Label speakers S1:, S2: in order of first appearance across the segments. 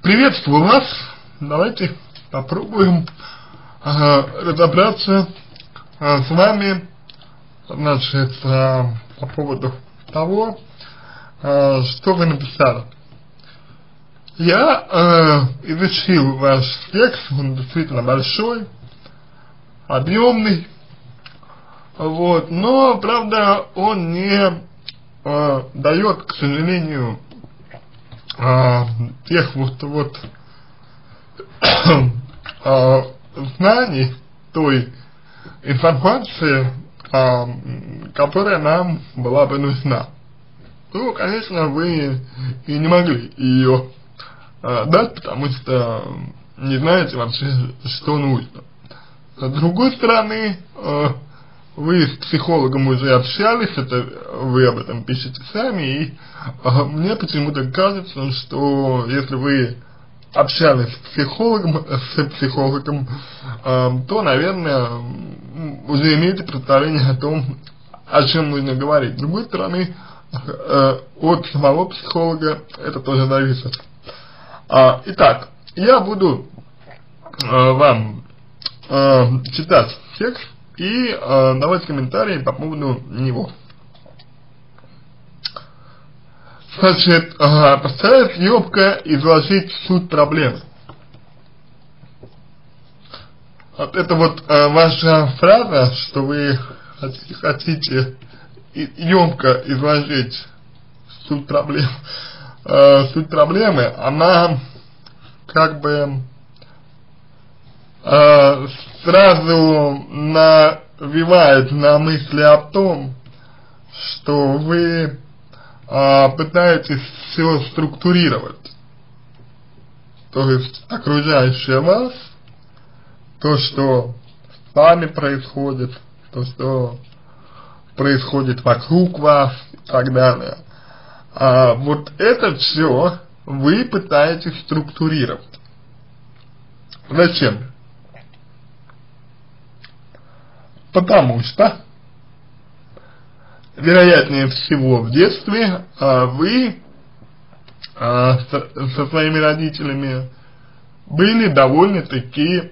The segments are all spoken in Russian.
S1: Приветствую вас. Давайте попробуем разобраться с вами, значит, по поводу того, что вы написали. Я изучил ваш текст, он действительно большой, объемный, вот, но, правда, он не дает, к сожалению, тех знаний, той информации, которая нам была бы нужна. Ну, конечно, вы и не могли ее дать, потому что не знаете вообще, что нужно. С другой стороны, вы с психологом уже общались, это вы об этом пишете сами, и мне почему-то кажется, что если вы общались с психологом, то, наверное, уже имеете представление о том, о чем нужно говорить. С другой стороны, от самого психолога это тоже зависит. Итак, я буду вам читать текст и давать комментарии по поводу него. Значит, постараюсь ёбко изложить суть проблемы. Вот это вот ваша фраза, что вы хотите ёбко изложить суть проблемы, она как бы сразу навевает на мысли о том, что вы пытаетесь все структурировать, то есть окружающее вас, то, что с вами происходит, то, что происходит вокруг вас и так далее. Вот это все вы пытаетесь структурировать. Зачем? Потому что, вероятнее всего, в детстве вы со своими родителями были довольно-таки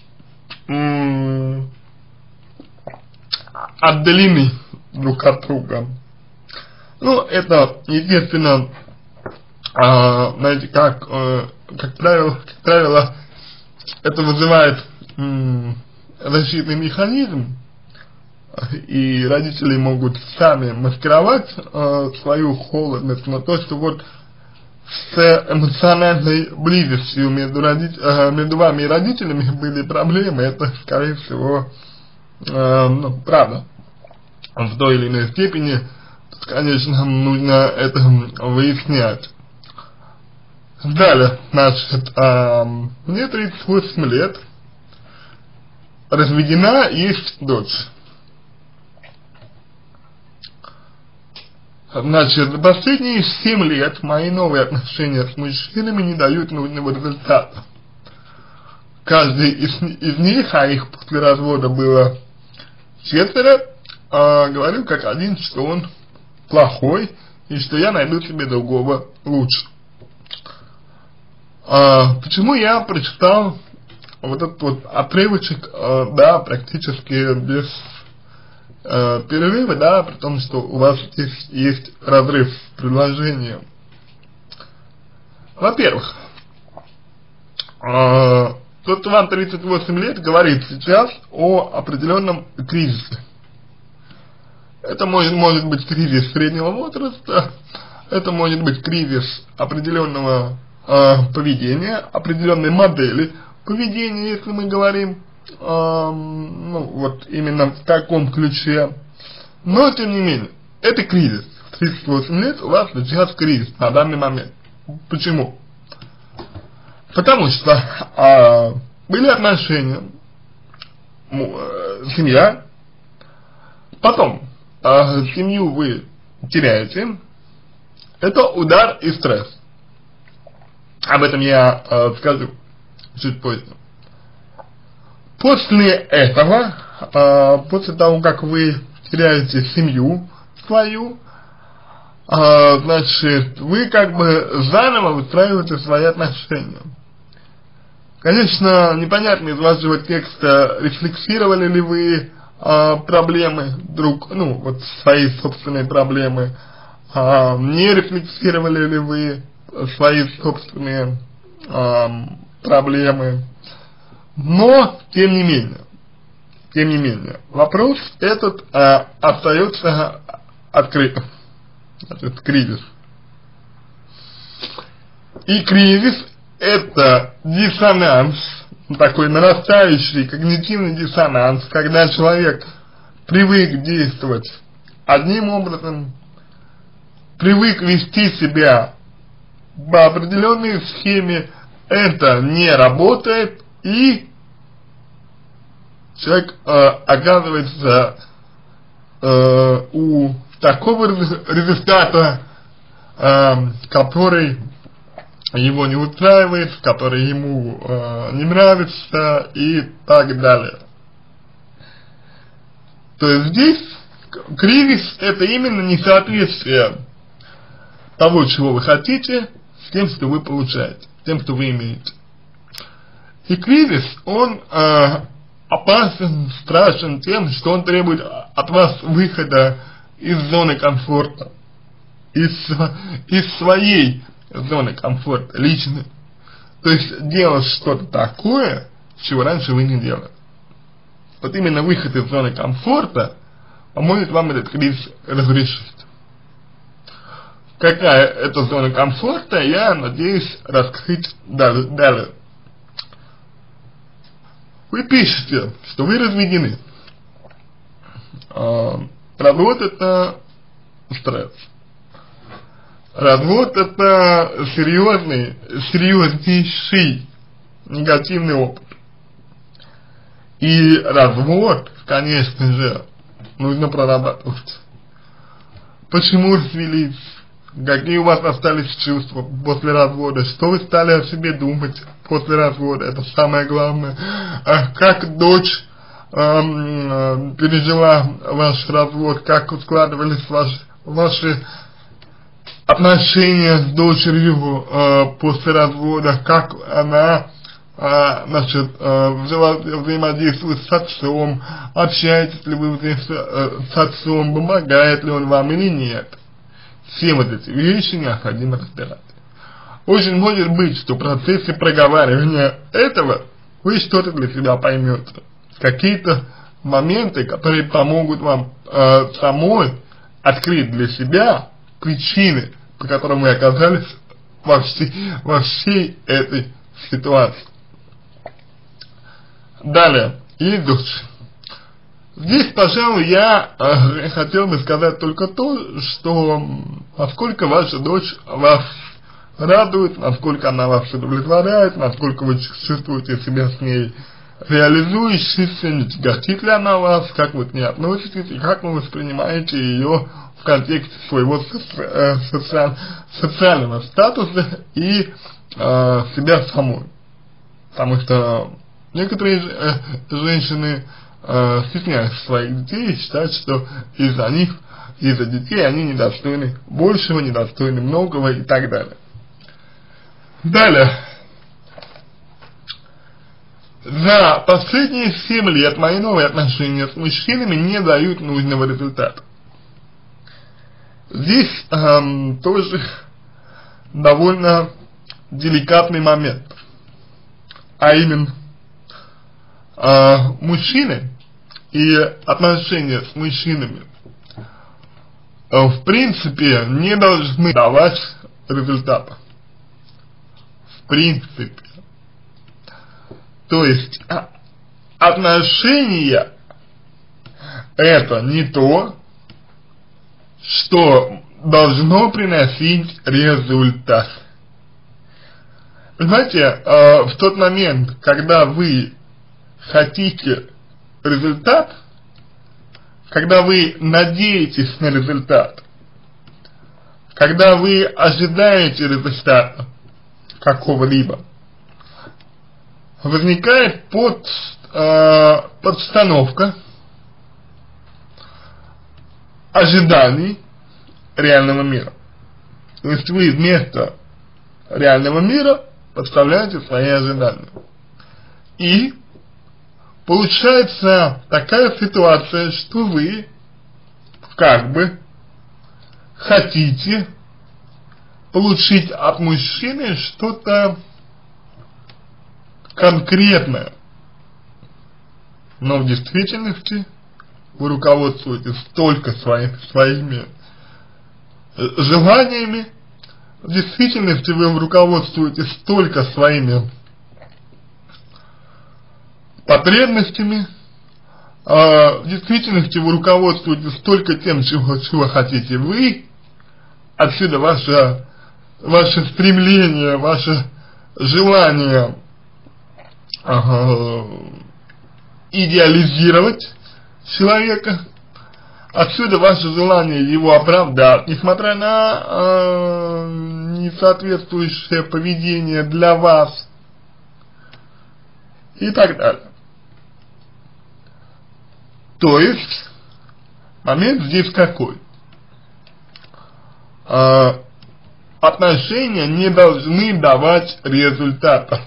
S1: отдалены друг от друга. Ну, это, естественно, знаете, как правило, это вызывает защитный механизм, и родители могут сами маскировать свою холодность на то, что вот с эмоциональной близостью между вами и родителями были проблемы. Это, скорее всего, правда. В той или иной степени, конечно, нужно это выяснять. Далее, значит, мне 38 лет, разведена, есть дочь. Значит, за последние 7 лет мои новые отношения с мужчинами не дают нужного результата. Каждый из них, а их после развода было 4, говорил как один, что он плохой, и что я найду себе другого лучше. Почему я прочитал вот этот вот отрывочек, да, практически без перерыва, да, при том, что у вас здесь есть разрыв в предложении. Во-первых, тот, кто вам 38 лет, говорит сейчас о определенном кризисе. Это может быть кризис среднего возраста, это может быть кризис определенного поведения, определенной модели поведения, если мы говорим, ну, вот именно в таком ключе. Но, тем не менее, это кризис. В 38 лет у вас сейчас кризис на данный момент. Почему? Потому что были отношения, семья, потом семью вы теряете, это удар и стресс. Об этом я скажу чуть позже. После этого, после того, как вы теряете семью свою, значит, вы как бы заново выстраиваете свои отношения. Конечно, непонятно из вашего текста, рефлексировали ли вы проблемы вот свои собственные проблемы, не рефлексировали ли вы свои собственные проблемы, но, тем не менее, вопрос этот остается открытым. Значит, кризис. И кризис — это диссонанс, такой нарастающий когнитивный диссонанс, когда человек привык действовать одним образом, привык вести себя по определенной схеме, это не работает, и человек оказывается у такого результата, который его не устраивает, который ему не нравится и так далее. То есть здесь кризис — это именно несоответствие того, чего вы хотите, с тем, что вы получаете, тем, что вы имеете. И кризис, он опасен, страшен тем, что он требует от вас выхода из зоны комфорта, из своей зоны комфорта, личной. То есть делать что-то такое, чего раньше вы не делали. Вот именно выход из зоны комфорта поможет вам этот кризис разрешить. Какая это зона комфорта, я надеюсь раскрыть далее. Вы пишете, что вы разведены. Развод — это стресс. Развод — это серьезнейший негативный опыт. И развод, конечно же, нужно прорабатывать. Почему развелись? Какие у вас остались чувства после развода? Что вы стали о себе думать после развода? Это самое главное. Как дочь пережила ваш развод? Как складывались ваши отношения с дочерью после развода? Как она взаимодействует с отцом? Общаетесь ли вы с отцом? Помогает ли он вам или нет? Все вот эти вещи необходимо разбирать. Очень может быть, что в процессе проговаривания этого вы что-то для себя поймете. Какие-то моменты, которые помогут вам самой открыть для себя причины, по которым вы оказались во всей этой ситуации. Далее, и дочь. Здесь, пожалуй, я хотел бы сказать только то, что насколько ваша дочь вас радует, насколько она вас удовлетворяет, насколько вы чувствуете себя с ней реализующейся, не тяготит ли она вас, как вы к ней относитесь и как вы воспринимаете ее в контексте своего социального статуса и себя самой. Потому что некоторые женщины стесняются своих детей и считают, что из-за них, из-за детей они недостойны большего, недостойны многого и так далее. Далее. За последние 7 лет мои новые отношения с мужчинами не дают нужного результата. Здесь тоже довольно деликатный момент. А именно, мужчины и отношения с мужчинами в принципе не должны давать результата. В принципе. То есть отношения — это не то, что должно приносить результат. Понимаете, в тот момент, когда вы хотите результат, когда вы надеетесь на результат, когда вы ожидаете результата какого-либо, возникает подстановка ожиданий реального мира. То есть вы вместо реального мира подставляете свои ожидания. И получается такая ситуация, что вы как бы хотите получить от мужчины что-то конкретное, но в действительности вы руководствуетесь только своими желаниями, в действительности вы руководствуетесь только своими потребностями, в действительности вы руководствуетесь только тем, чего хотите вы. Отсюда ваше стремление, ваше желание идеализировать человека, отсюда ваше желание его оправдать, несмотря на несоответствующее поведение для вас и так далее. То есть момент здесь какой? Отношения не должны давать результата.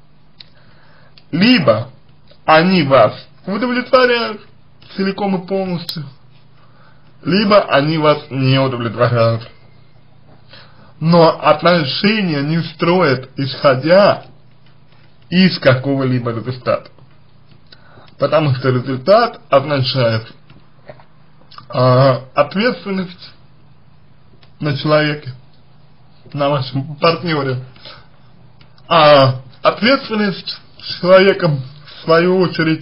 S1: Либо они вас удовлетворяют целиком и полностью, либо они вас не удовлетворяют. Но отношения не строят исходя из какого-либо результата. Потому что результат означает ответственность на человеке, на вашем партнере. А ответственность человеком, в свою очередь,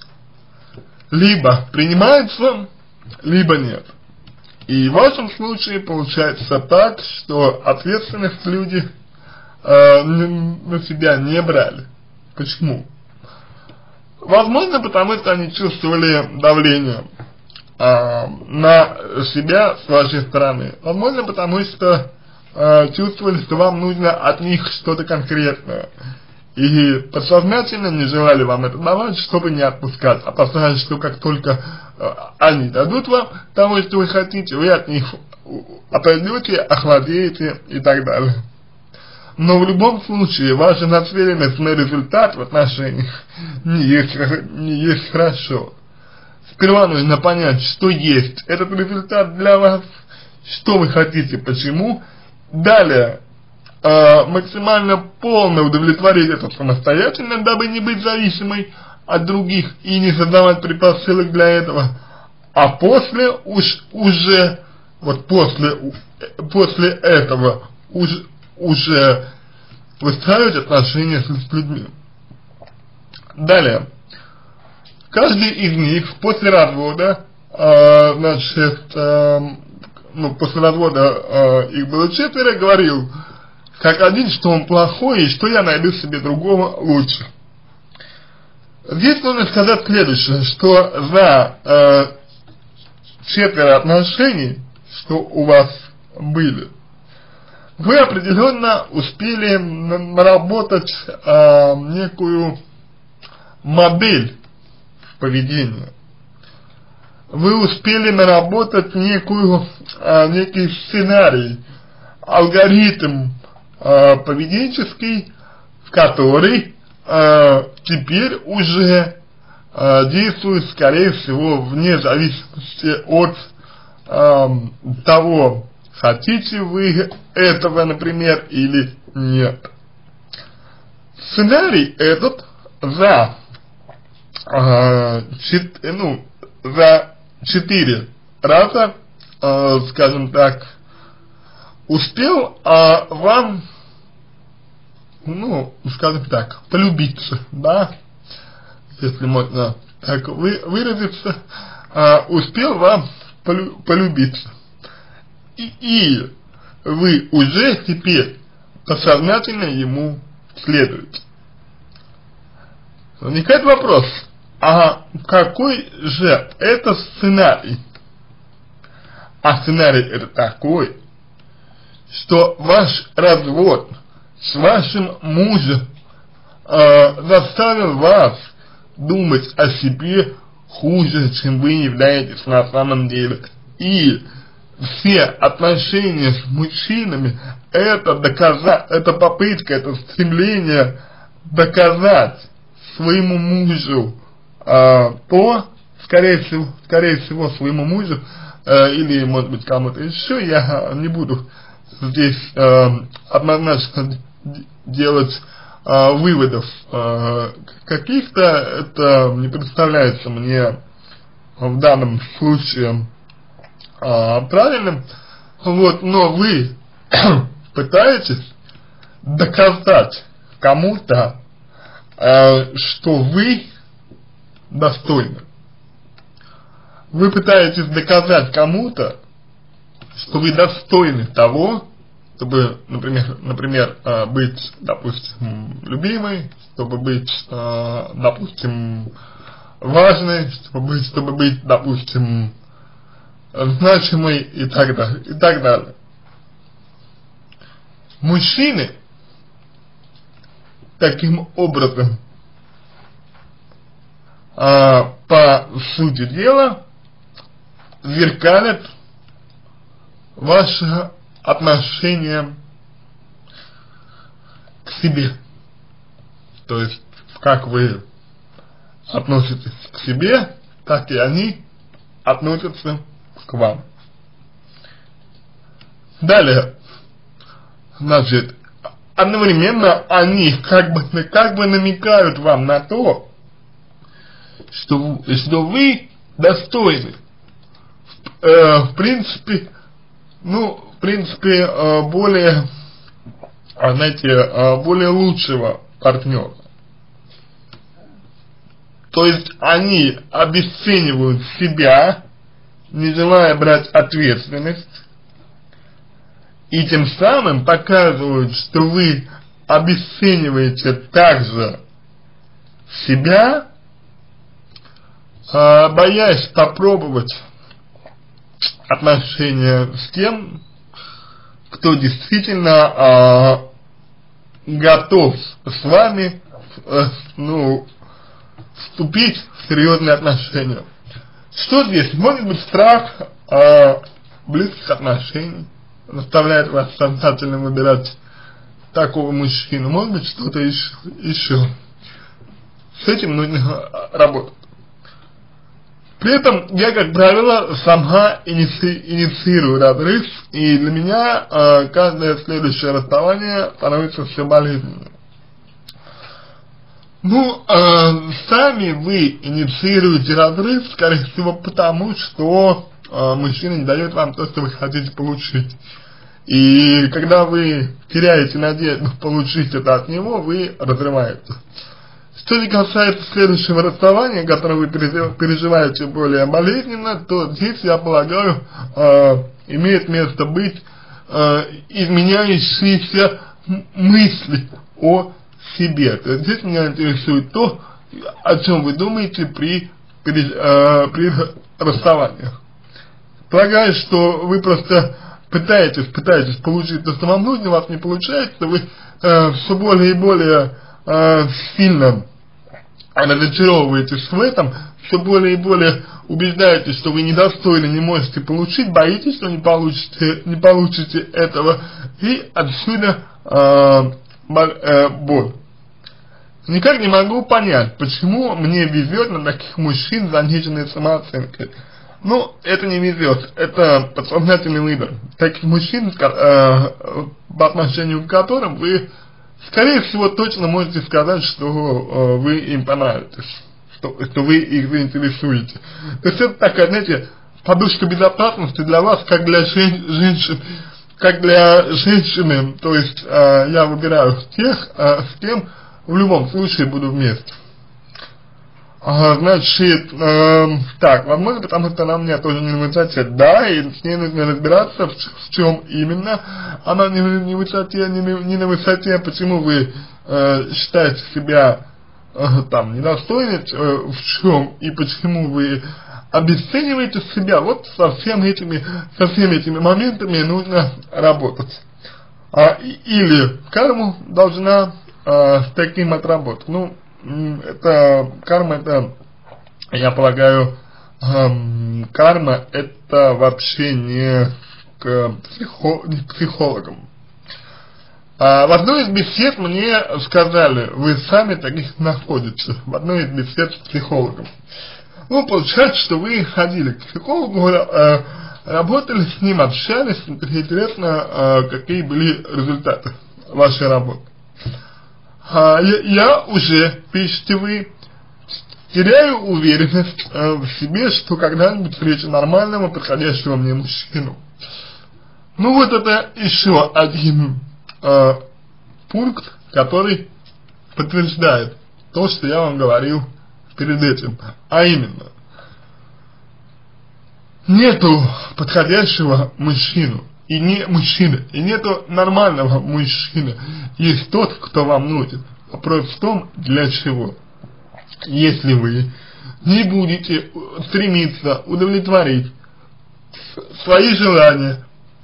S1: либо принимается, либо нет. И в вашем случае получается так, что ответственность люди на себя не брали. Почему? Возможно, потому что они чувствовали давление на себя с вашей стороны. Возможно, потому что чувствовали, что вам нужно от них что-то конкретное. И подсознательно не желали вам это давать, чтобы не отпускать, опасаясь, что как только они дадут вам того, что вы хотите, вы от них отойдете, охладеете и так далее. Но в любом случае ваша нацеленность на результат в отношениях не есть хорошо. Сперва нужно понять, что есть этот результат для вас, что вы хотите, почему. Далее максимально полно удовлетворить это самостоятельно, дабы не быть зависимой от других и не создавать предпосылок для этого. А после после этого уже выстраивать отношения с людьми. Далее. Каждый из них после развода, после развода их было 4, говорил, как один, что он плохой и что я найду себе другого лучше. Здесь нужно сказать следующее, что за 4 отношений, что у вас были, вы определенно успели наработать некую модель поведения. Вы успели наработать некий сценарий, алгоритм поведенческий, который теперь уже действует, скорее всего, вне зависимости от того, хотите вы этого, например, или нет. Сценарий этот за 4 раза, скажем так, успел вам, скажем так, полюбиться, да, если можно так выразиться, успел вам полюбиться. И вы уже теперь подсознательно ему следуете. Возникает вопрос, а какой же это сценарий? А сценарий это такой, что ваш развод с вашим мужем заставил вас думать о себе хуже, чем вы являетесь на самом деле. И все отношения с мужчинами это попытка, это стремление доказать своему мужу то, скорее всего своему мужу или может быть кому-то еще, я не буду здесь однозначно делать выводов каких-то, это не представляется мне в данном случае правильным, вот, но вы пытаетесь доказать кому-то, что вы достойны. Вы пытаетесь доказать кому-то, что вы достойны того, чтобы, например, быть, допустим, любимой, чтобы быть, допустим, важной, чтобы быть, допустим, значимой и так далее, и так далее. Мужчины таким образом, по сути дела, зеркалят ваше отношение к себе. То есть, как вы относитесь к себе, так и они относятся к вам. Далее, значит, одновременно они как бы намекают вам на то, что вы достойны, в принципе, более, знаете, более лучшего партнера. То есть они обесценивают себя, не желая брать ответственность, и тем самым показывают, что вы обесцениваете также себя, боясь попробовать отношения с тем, кто действительно готов с вами вступить в серьезные отношения. Что здесь? Может быть, страх близких отношений заставляет вас сознательно выбирать такого мужчину. Может быть, что-то еще. С этим нужно работать. При этом я, как правило, сама инициирую разрыв, и для меня каждое следующее расставание становится все болезненнее. Сами вы инициируете разрыв, скорее всего, потому что мужчина не дает вам то, что вы хотите получить. И когда вы теряете надежду получить это от него, вы разрываете. Что же касается следующего расставания, которое вы переживаете более болезненно, то здесь, я полагаю, имеет место быть изменяющиеся мысли о себе. То есть здесь меня интересует то, о чем вы думаете при расставаниях. Полагаю, что вы просто пытаетесь получить то, что вам нужно, у вас не получается, вы все более и более сильно разочаровываетесь в этом, все более и более убеждаетесь, что вы недостойны, не можете получить, боитесь, что не получите этого, и отсюда боль. Никак не могу понять, почему мне везет на таких мужчин с заниженной самооценкой. Это не везет, это подсознательный выбор. Таких мужчин, по отношению к которым вы, скорее всего, точно можете сказать, что вы им понравитесь, что вы их заинтересуете. То есть это такая, знаете, подушка безопасности для вас, как для женщины, то есть я выбираю тех, с кем в любом случае буду вместе. Значит, так, возможно, потому что она у меня тоже не на высоте, да, и с ней нужно разбираться, в чем именно она не на высоте, почему вы считаете себя недостойны, в чем и почему вы обесцениваете себя. Вот со всеми этими моментами нужно работать. Или карму должна с таким отработать. Карма это, я полагаю, карма это вообще не к психологам. В одной из бесед мне сказали, вы сами таких находите, в одной из бесед с психологом. Ну, получается, что вы ходили к психологу, работали с ним, общались, интересно, какие были результаты вашей работы. Я уже, пишите вы, теряю уверенность в себе, что когда-нибудь встречу нормального, подходящего мне мужчину. Ну вот это еще один пункт, который подтверждает то, что я вам говорил перед этим, а именно, нету подходящего мужчины, и нету нормального мужчины, есть тот, кто вам нужен. Вопрос в том, для чего. Если вы не будете стремиться удовлетворить свои желания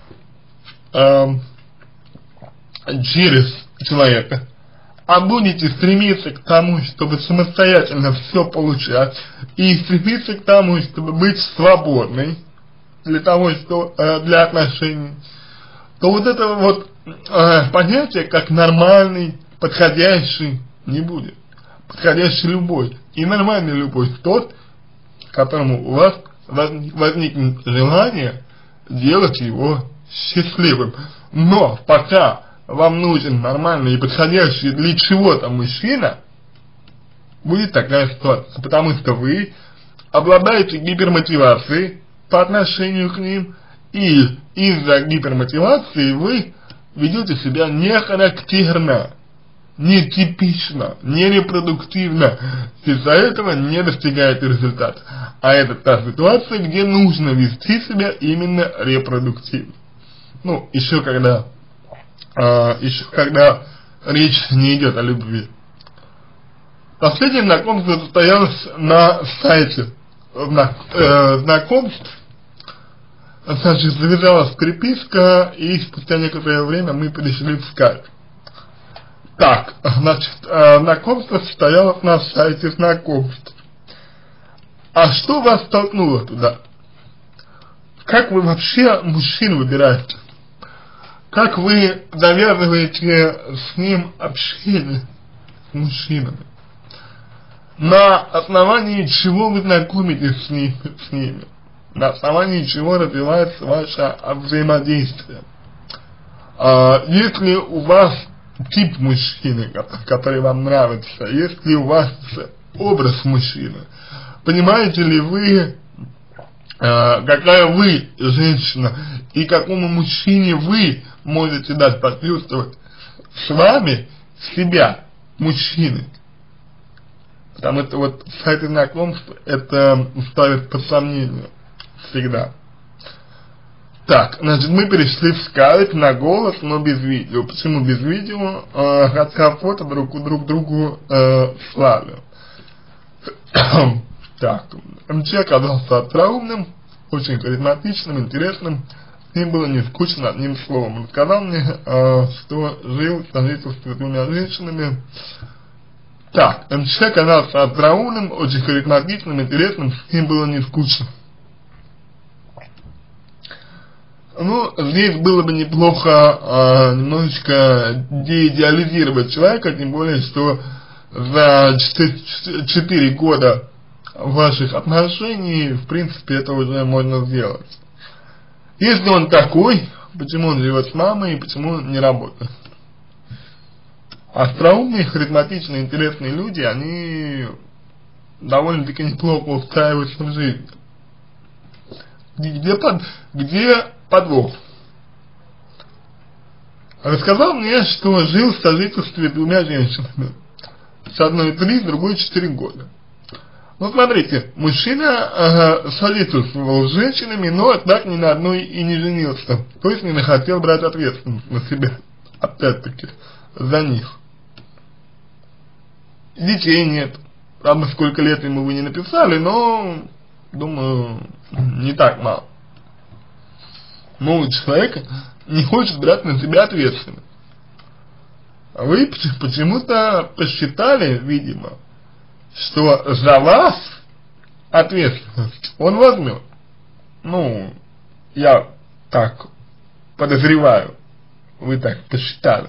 S1: через человека, а будете стремиться к тому, чтобы самостоятельно все получать, и стремиться к тому, чтобы быть свободной для того, что для отношений, то вот этого вот понятия, как нормальный, подходящий, не будет. Подходящий любовь. И нормальный любовь тот, которому у вас возникнет желание делать его счастливым. Но пока вам нужен нормальный и подходящий для чего-то мужчина, будет такая ситуация, потому что вы обладаете гипермотивацией по отношению к ним, и из-за гипермотивации вы ведете себя нехарактерно, нетипично, нерепродуктивно, из-за этого не достигаете результата. А это та ситуация, где нужно вести себя именно репродуктивно. Ну, еще когда речь не идет о любви. Последнее знакомство состоялось на сайте знакомств. Значит, завязалась переписка, и спустя некоторое время мы перешли в скайп. Так, значит, знакомство состоялось на сайте знакомств. А что вас толкнуло туда? Как вы вообще мужчин выбираете? Как вы завязываете с ним общение, с мужчинами? На основании чего вы знакомитесь с ними? На основании чего развивается ваше взаимодействие? Если у вас тип мужчины, который вам нравится, если у вас образ мужчины, понимаете ли вы, какая вы женщина и какому мужчине вы можете дать почувствовать с вами себя, мужчины? Потому что вот сайты знакомств это ставит под сомнение всегда. Так, значит, мы перешли в скайп на голос, но без видео. Почему без видео? Хотя фото друг другу слали. Так, МЧ оказался остроумным, очень харизматичным, интересным. С ним было не скучно одним словом. Он сказал мне, что жил в сожительстве с двумя женщинами. Так, МЧ оказался остроумным, очень харизматичным, интересным. С ним было не скучно. Ну, здесь было бы неплохо немножечко деидеализировать человека, тем более, что за 4 года ваших отношений, в принципе, это уже можно сделать. Если он такой, почему он живет с мамой и почему он не работает? Остроумные, харизматичные, интересные люди, они довольно-таки неплохо устраиваются в жизни. Где подвох? Рассказал мне, что жил в сожительстве с двумя женщинами. С одной 3, с другой 4 года. Ну, смотрите, мужчина сожительствовал с женщинами, но так ни на одной и не женился. То есть не хотел брать ответственность на себя, опять-таки, за них. Детей нет. Правда, сколько лет ему вы не написали, но, думаю, не так мало. Но человек не хочет брать на себя ответственность. А вы почему-то посчитали, видимо, что за вас ответственность он возьмет. Ну, я так подозреваю, вы так посчитали,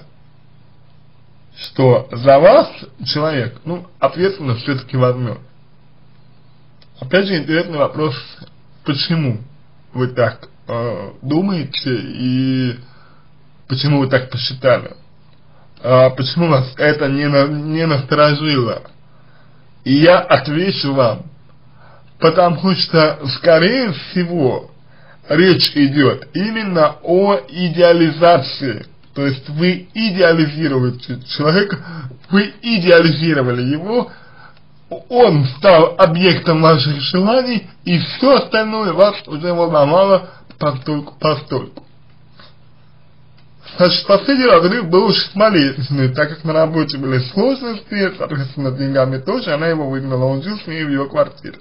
S1: что за вас человек, ну, ответственность все-таки возьмет. Опять же, интересный вопрос, почему вы так думаете и почему вы так посчитали? Почему вас это не насторожило? И я отвечу вам, потому что, скорее всего, речь идет именно о идеализации. То есть вы идеализируете человека, вы идеализировали его, он стал объектом ваших желаний, и все остальное вас уже волновало постольку. Значит, последний разрыв был очень болезненный, так как на работе были сложности, соответственно, с деньгами тоже, она его выгнала, он жил с ней в ее квартире.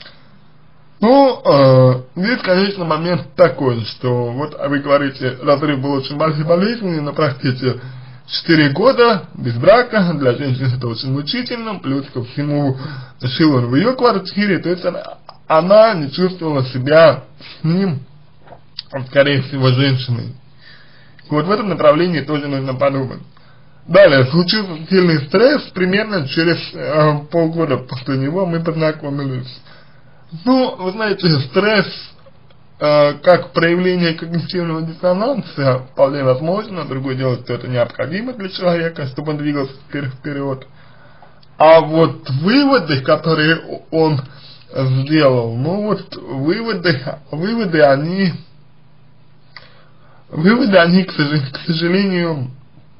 S1: Ну, здесь, конечно, момент такой, что вот вы говорите, разрыв был очень болезненный, но простите, 4 года без брака, для женщины это очень мучительно, плюс ко всему жил он в ее квартире, то есть она не чувствовала себя с ним, скорее всего, женщиной. Вот в этом направлении тоже нужно подумать. Далее, случился сильный стресс, примерно через полгода после него мы познакомились. Ну, вы знаете, стресс, как проявление когнитивного диссонанса, вполне возможно, другое дело, что это необходимо для человека, чтобы он двигался вперед. А вот выводы, которые он сделал, ну вот выводы, они, к сожалению,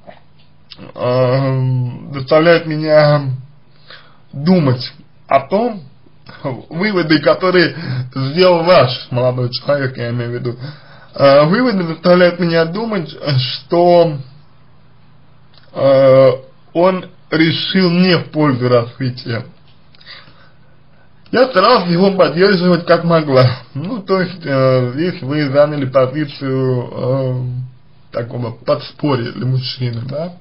S1: заставляют меня думать о том, выводы, которые сделал ваш молодой человек, я имею в виду, выводы заставляют меня думать, что он решил не в пользу раскрытия. Я старался его поддерживать как могла. Ну, то есть, здесь вы заняли позицию такого подспорья для мужчины, да?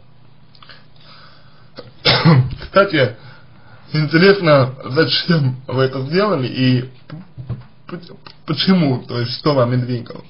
S1: Кстати, интересно, зачем вы это сделали и почему, то есть, что вами двигало?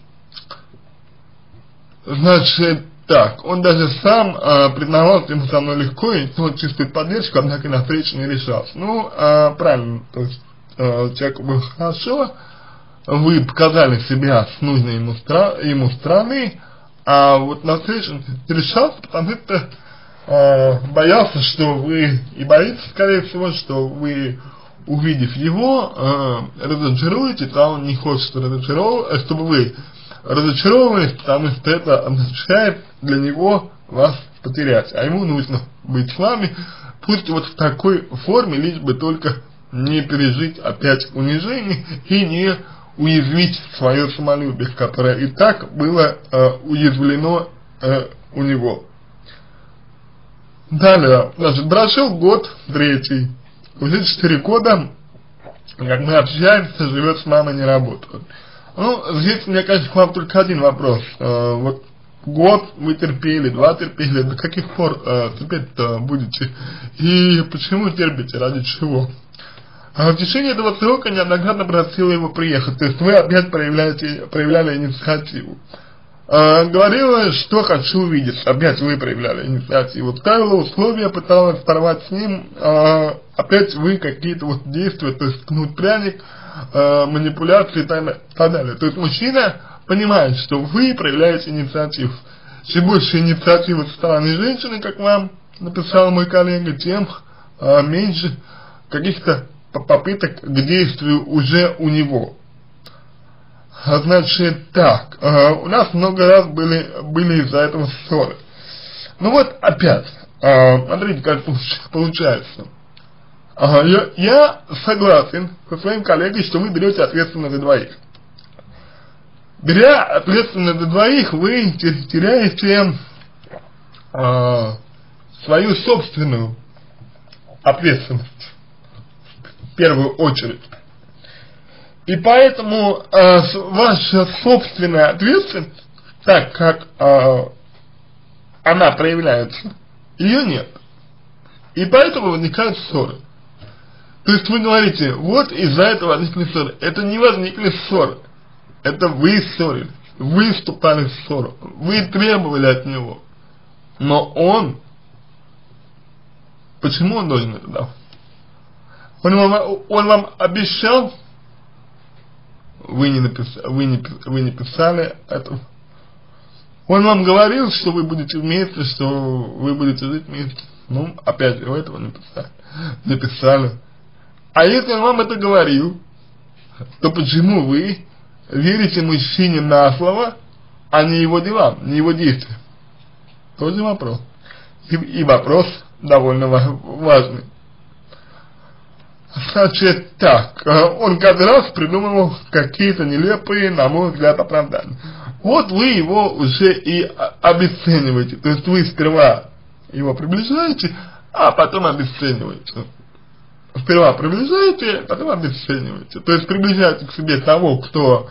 S1: Значит, так, он даже сам признавался, ему со мной легко, и он чувствует поддержку, однако на встречу не решался. Ну, правильно, то есть, человеку было хорошо, вы показали себя с нужной ему стороны, а вот на встречу не решался, потому что боялся, что вы, и боится, скорее всего, что вы, увидев его, разочаруетесь, а он не хочет, чтобы вы разочаровывались, потому что это означает для него вас потерять, а ему нужно быть с вами, пусть вот в такой форме, лишь бы только не пережить опять унижение и не уязвить свое самолюбие, которое и так было уязвлено у него. Далее, значит, прошел год, третий, уже 4 года, как мы общаемся, живет с мамой, не работает. Ну, здесь у меня, конечно, к вам только один вопрос. Вот год вы терпели, 2 терпели, до каких пор терпеть-то будете? И почему терпите, ради чего? В течение этого срока неоднократно просила его приехать, то есть вы опять проявляли инициативу. Говорила, что хочу увидеть, опять вы проявляли инициативу, ставила условия, пыталась порвать с ним, опять вы какие-то вот действия, то есть ткнуть пряник, манипуляции и так далее. То есть мужчина понимает, что вы проявляете инициативу. Чем больше инициативы со стороны женщины, как вам написал мой коллега, тем меньше каких-то попыток к действию уже у него. Значит, так, у нас много раз были из-за этого ссоры. Ну вот опять, смотрите, как получается. Я согласен со своим коллегой, что вы берете ответственность за двоих. Беря ответственность за двоих, вы теряете свою собственную ответственность в первую очередь. И поэтому ваша собственная ответственность, так как она проявляется, ее нет. И поэтому возникают ссоры. То есть вы говорите, вот из-за этого возникли ссоры. Это не возникли ссоры. Это вы ссорились. вы вступали в ссору, вы требовали от него, но он, почему он должен это давать? Он вам обещал, вы не писали этого. Он вам говорил, что вы будете вместе, что вы будете жить вместе. Ну, опять же, вы этого не писали. А если он вам это говорил, то почему вы верите мужчине на слово, а не его делам, не его действиям? Тоже вопрос. И вопрос довольно важный. Значит, так, он каждый раз придумывал какие-то нелепые, на мой взгляд, оправдания. Вот вы его уже и обесцениваете. То есть вы сперва его приближаете, а потом обесцениваете. Сперва приближаете, потом обесцениваете. То есть приближаете к себе того, кто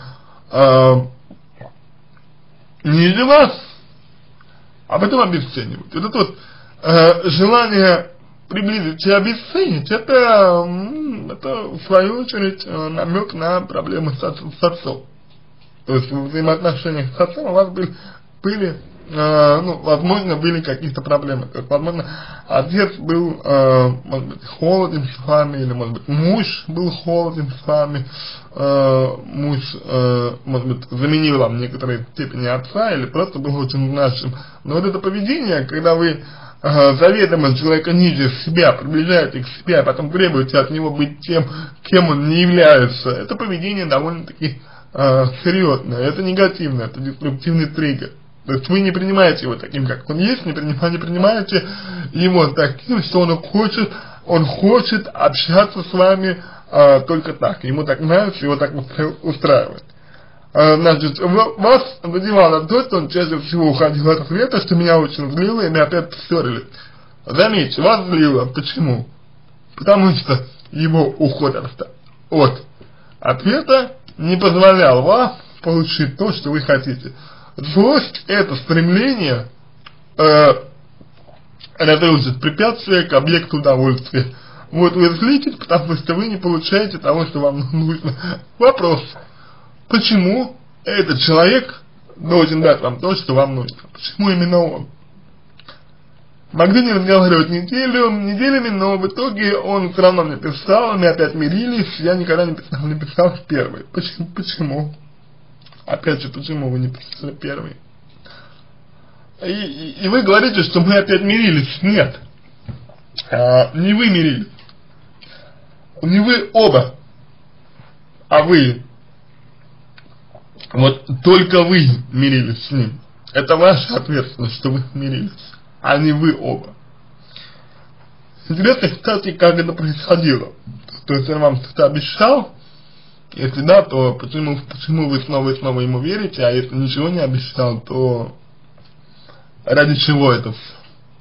S1: ниже вас, а потом обесцениваете. Вот это вот желание приблизить и обесценить, это в свою очередь намек на проблемы с отцом. То есть в взаимоотношениях с отцом у вас были возможно, были какие-то проблемы. То есть, возможно, отец был, может быть, холоден с вами, или, может быть, муж был холоден с вами, муж, может быть, заменил вам в некоторой степени отца, или просто был очень нашим. Но вот это поведение, когда вы заведомо человека ниже себя приближаете к себе, а потом требуете от него быть тем, кем он не является, это поведение довольно-таки серьезное, это негативное, это деструктивный триггер. То есть вы не принимаете его таким, как он есть, не принимаете его таким, что он хочет общаться с вами только так, ему так нравится, его так устраивает. Значит, вас задевало то, что он чаще всего уходил от ответа, что меня очень злило, и мы опять поссорились. Заметьте, вас злило. Почему? Потому что его уход от ответа не позволял вам получить то, что вы хотите. Злость — это стремление разрушить препятствие к объекту удовольствия. Вот вы злитесь, потому что вы не получаете того, что вам нужно. Вопрос. Почему этот человек должен дать вам то, что вам нужно? Почему именно он? Могли не разговаривать неделями, но в итоге он все равно мне писал, мы опять мирились, я никогда не писал в первый. Почему? Опять же, почему вы не писали первый? И вы говорите, что мы опять мирились. Нет. Не вы мирились. Не вы оба. А вы. Вот только вы мирились с ним. Это ваша ответственность, что вы мирились, а не вы оба. Интересно, кстати, как это происходило. То есть он вам что-то обещал, если да, то почему вы снова и снова ему верите, а если ничего не обещал, то ради чего это все?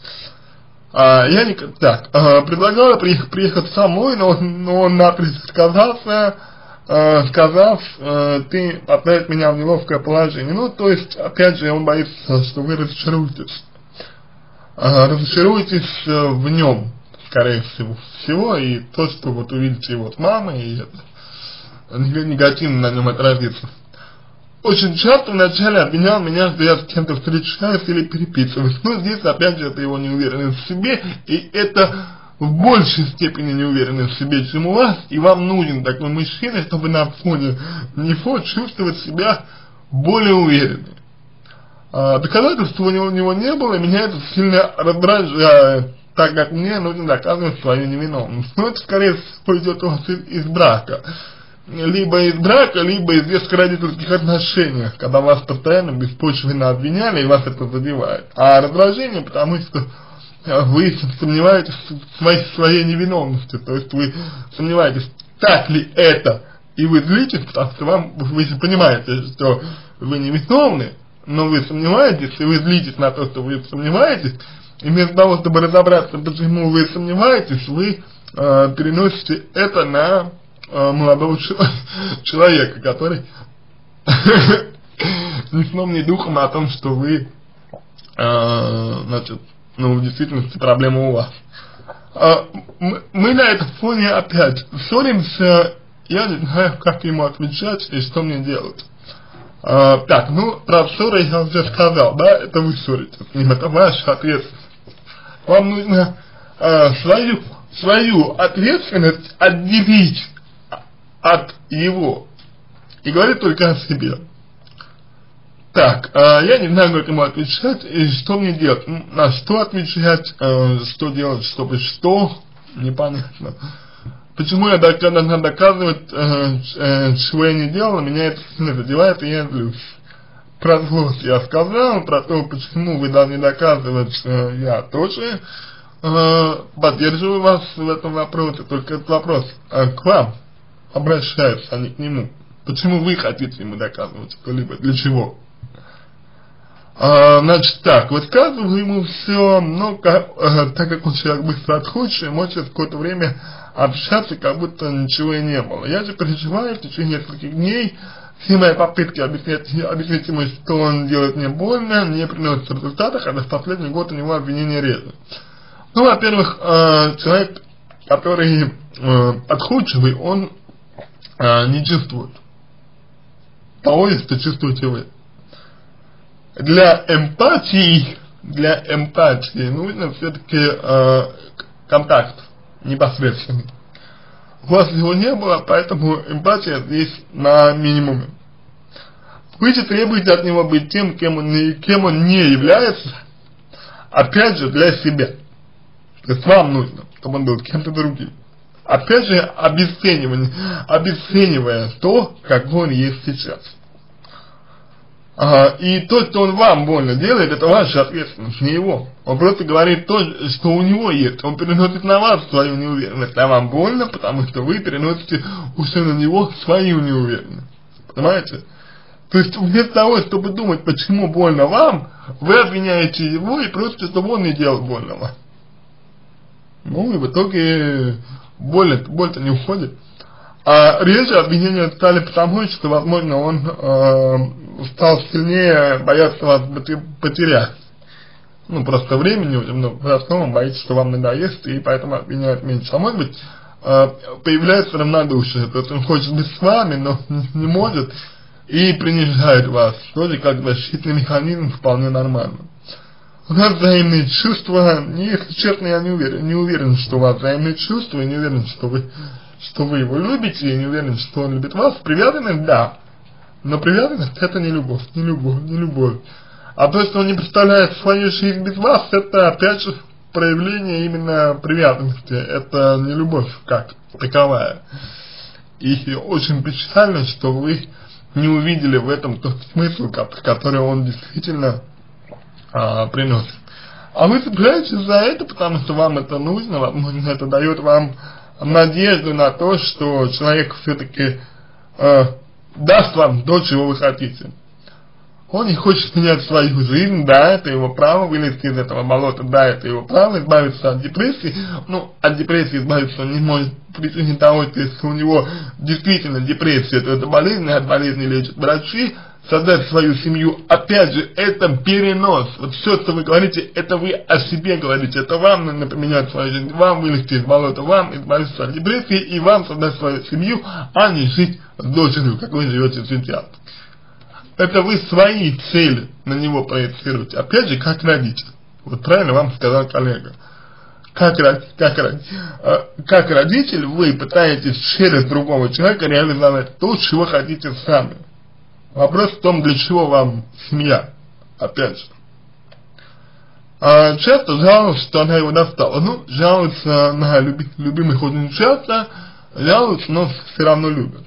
S1: Предлагала приехать самой, но он напрочь отказался, сказав, ты поставишь меня в неловкое положение. Ну, то есть, опять же, он боится, что вы разочаруетесь. Разочаруетесь в нем, скорее всего, и то, что вот увидите его с мамой, и это негативно на нем отразится. Очень часто вначале обвинял меня, что я с кем-то встречаюсь или переписываюсь. Но здесь, опять же, это его неуверенность в себе, и это в большей степени неуверенность в себе, чем у вас, и вам нужен такой мужчина, чтобы на фоне него чувствовать себя более уверенным. Доказательств у него не было, и меня это сильно раздражает, так как мне нужно доказывать свою невиновность. Но это, скорее всего, идет у вас из брака. Либо из брака, либо из детско-родительских отношений, когда вас постоянно беспочвенно обвиняли, и вас это задевает. А раздражение, потому что вы сомневаетесь в своей невиновности, то есть вы сомневаетесь, так ли это, и вы злитесь, потому что вы понимаете, что вы невиновны, но вы сомневаетесь, и вы злитесь на то, что вы сомневаетесь, и вместо того, чтобы разобраться, почему вы сомневаетесь, вы переносите это на молодого человека, который ни сном, ни духом о том, что вы, в действительности проблема у вас. Мы на этом фоне опять ссоримся, я не знаю, как ему отвечать и что мне делать. Так, ну, про ссоры я уже сказал, да, это вы ссоритесь с ним, это ваша ответственность. Вам нужно свою ответственность отделить от его и говорить только о себе. Так, я не знаю, как ему отвечать и что мне делать. На что отвечать, что делать, чтобы что, непонятно. Почему я должна доказывать, чего я не делала, меня это сильно задевает, и я злюсь. Про злость я сказал, про то, почему вы должны доказывать, я тоже поддерживаю вас в этом вопросе, только этот вопрос к вам обращается, а не к нему. Почему вы хотите ему доказывать что-либо, для чего? Значит так, высказываю ему все, но так как он человек быстро отходчивый, может через какое-то время общаться, как будто ничего и не было. Я же переживаю в течение нескольких дней, все мои попытки объяснить ему, что он делает мне больно, не приносит результата, хотя в последний год у него обвинения реже. Ну, во-первых, человек, который отходчивый, он не чувствует того, что чувствуете вы. Для эмпатии нужно все-таки контакт непосредственный. У вас его не было, поэтому эмпатия здесь на минимуме. Вы же требуете от него быть тем, кем он не является, опять же, для себя. То есть вам нужно, чтобы он был кем-то другим. Опять же, обесценивая то, как он есть сейчас. И то, что он вам больно делает, это ваша ответственность, не его. Он просто говорит то, что у него есть. Он переносит на вас свою неуверенность, а вам больно, потому что вы переносите уже на него свою неуверенность. Понимаете? То есть вместо того, чтобы думать, почему больно вам, вы обвиняете его и просите, чтобы он не делал больно вам. Ну и в итоге боль-то не уходит. А реже обвинения стали потому, что, возможно, он стал сильнее бояться вас потерять. Ну, просто времени уже много, в основном боитесь, что вам надоест, и поэтому обвиняет меньше. А может быть, появляется равнодушие, то есть он хочет быть с вами, но не может, и принижает вас. Тоже как защитный механизм вполне нормально. У нас взаимные чувства, если честно, я не уверен, что у вас взаимные чувства, и не уверен, что вы его любите, и не уверен, что он любит вас. Привязанность, да, но привязанность это не любовь. А то, что он не представляет свою жизнь без вас, это опять же проявление именно привязанности, это не любовь как таковая. И очень печально, что вы не увидели в этом тот смысл, который он действительно приносит. А вы цепляетесь за это, потому что вам это нужно, возможно, это дает вам надежду на то, что человек все-таки даст вам то, чего вы хотите. Он не хочет менять свою жизнь, да, это его право, вылезти из этого болота, да, это его право, избавиться от депрессии. Ну, от депрессии избавиться он не может по причине того, что если у него действительно депрессия, то это болезнь, от болезни лечат врачи. Создать свою семью, опять же, это перенос. Вот все, что вы говорите, это вы о себе говорите. Это вам нужно поменять свою жизнь, вам вылезти из болота, вам избавиться от депрессии и вам создать свою семью, а не жить с дочерью, как вы живете сейчас. Это вы свои цели на него проецируете. Опять же, как родитель. Вот правильно вам сказал коллега. Как родитель вы пытаетесь через другого человека реализовать то, чего хотите сами. Вопрос в том, для чего вам семья, опять же. Часто жалуются, что она его достала. Ну, жалуются на любимых очень часто, жалуются, но все равно любят.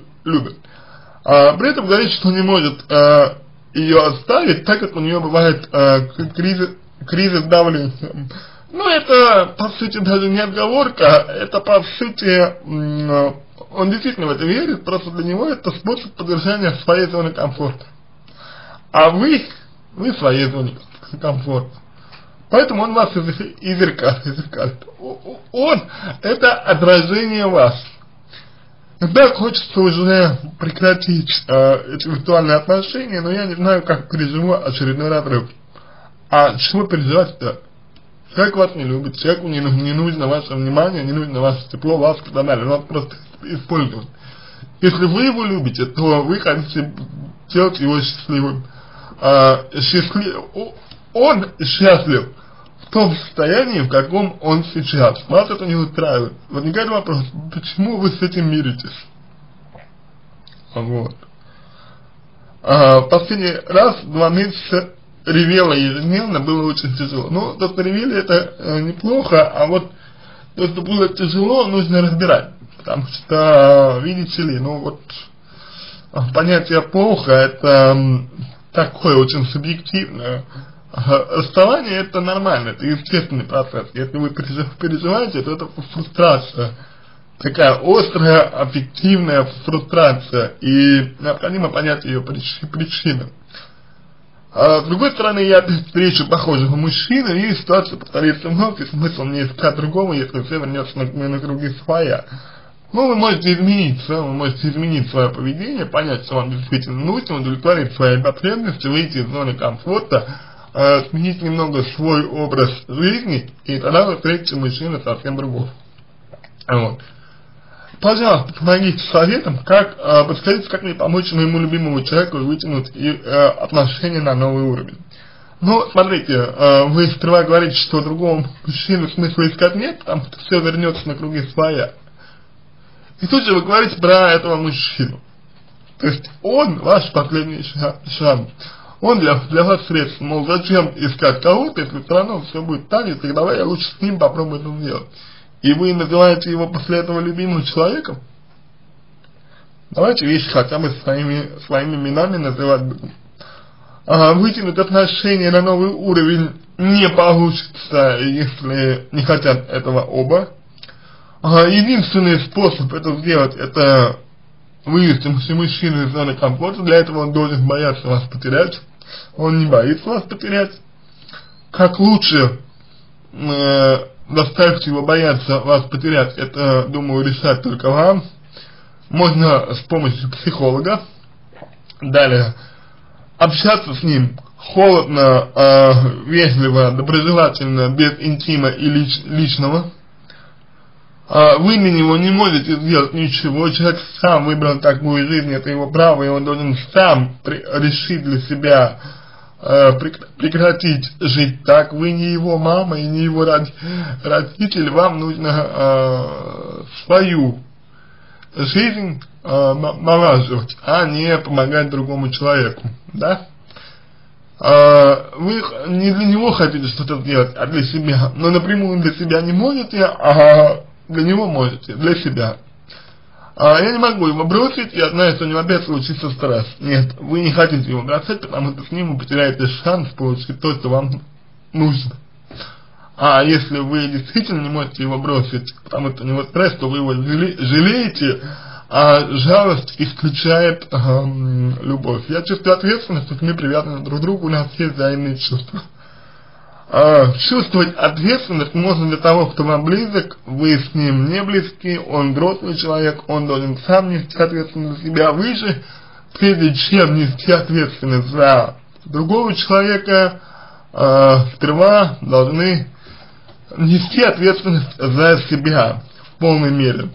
S1: При этом говорит, что не может ее оставить, так как у нее бывает кризис давления. Ну, это, по сути, даже не отговорка, это, по сути, он действительно в это верит, просто для него это способ поддержания своей зоны комфорта. А вы в своей зоне комфорта. Поэтому он вас и зеркалит. Он – это отражение вас. Так хочется уже прекратить эти виртуальные отношения, но я не знаю, как переживу очередной разрыв. А чего переживать-то? Человек вас не любит, человеку не нужно ваше внимание, не нужно ваше тепло, ласка и так далее, он вас просто использует. Если вы его любите, то вы хотите сделать его счастливым. Он счастлив в том состоянии, в каком он сейчас. Вас это не устраивает. Возникает вопрос, почему вы с этим миритесь? Вот. Последний раз 2 месяца ревела ежедневно, было очень тяжело. Ну, то, что ревели, это неплохо, а вот то, что было тяжело, нужно разбирать. Потому что, видите ли, ну вот, понятие плохо, это такое очень субъективное. Расставание это нормально, это естественный процесс. Если вы переживаете, то это фрустрация. Такая острая, аффективная фрустрация. И необходимо понять ее причины. С другой стороны, я встречу похожего мужчину, и ситуация повторится вновь, и смысл не искать другого, если все вернется на круги своя. Ну, вы можете изменить свое поведение, понять, что вам действительно нужно, удовлетворить свои потребности, выйти из зоны комфорта, сменить немного свой образ жизни, и тогда вы встретите мужчину совсем другого. Вот. Пожалуйста, помогите советом, подскажите, как мне помочь моему любимому человеку вытянуть отношения на новый уровень. Ну, смотрите, вы сперва говорите, что другому мужчину смысла искать нет, потому что все вернется на круги своя. И тут же вы говорите про этого мужчину. То есть он ваш последний шанс. Он для вас средство. Мол, зачем искать кого-то, если все равно все будет так, и тогда я лучше с ним попробую это сделать. И вы называете его после этого любимым человеком? Давайте вещи хотя бы своими именами называть. Вытянуть отношения на новый уровень не получится, если не хотят этого оба. Единственный способ это сделать, это вывести мужчину из зоны комфорта. Для этого он должен бояться вас потерять. Он не боится вас потерять. Как лучше заставить его бояться вас потерять, это, думаю, решать только вам. Можно с помощью психолога. Далее, общаться с ним холодно, вежливо, доброжелательно, без интима и личного. Вы для него не можете сделать ничего, человек сам выбрал такую жизнь, это его право, и он должен сам решить для себя прекратить жить так. Вы не его мама и не его родитель, вам нужно свою жизнь налаживать, а не помогать другому человеку, да? Вы не для него хотите что-то сделать, а для себя, но напрямую для себя не можете, а для него можете, для себя. Я не могу его бросить, я знаю, что у него опять случится стресс. Нет, вы не хотите его бросать, потому что с ним вы потеряете шанс получить то, что вам нужно. А если вы действительно не можете его бросить, потому что у него стресс, то вы его жалеете, а жалость исключает любовь. Я чувствую ответственность, что мы привязаны друг к другу, у нас есть взаимные чувства. Чувствовать ответственность можно для того, кто вам близок, вы с ним не близки, он взрослый человек, он должен сам нести ответственность за себя. Вы же, прежде чем нести ответственность за другого человека, сперва должны нести ответственность за себя в полной мере.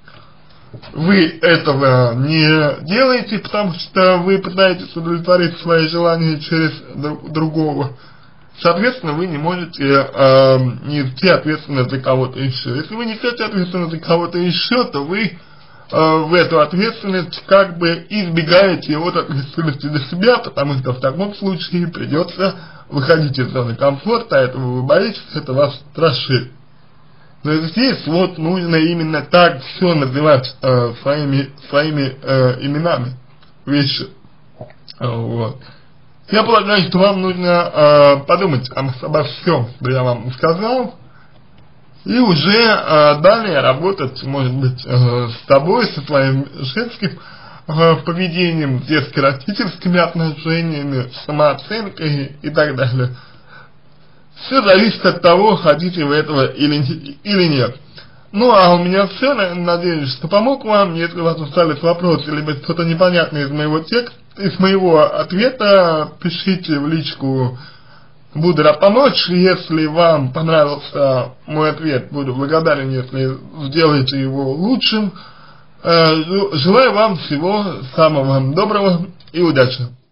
S1: Вы этого не делаете, потому что вы пытаетесь удовлетворить свои желания через другого. Соответственно, вы не можете нести ответственность за кого-то еще. Если вы несете ответственность за кого-то еще, то вы в эту ответственность как бы избегаете от ответственности за себя, потому что в таком случае придется выходить из зоны комфорта, этого вы боитесь, это вас страшит. Но здесь вот нужно именно так все называть своими именами вещи. Вот. Я полагаю, что вам нужно подумать обо всем, что я вам сказал, и уже далее работать, может быть, с тобой, со своим женским поведением, детско-родительскими отношениями, самооценкой и так далее. Все зависит от того, хотите вы этого или нет. Ну, а у меня все, надеюсь, что помог вам. Если у вас остались вопросы, либо что-то непонятное из моего текста, из моего ответа, пишите в личку, буду рад помочь. Если вам понравился мой ответ, буду благодарен, если сделаете его лучшим. Желаю вам всего самого доброго и удачи.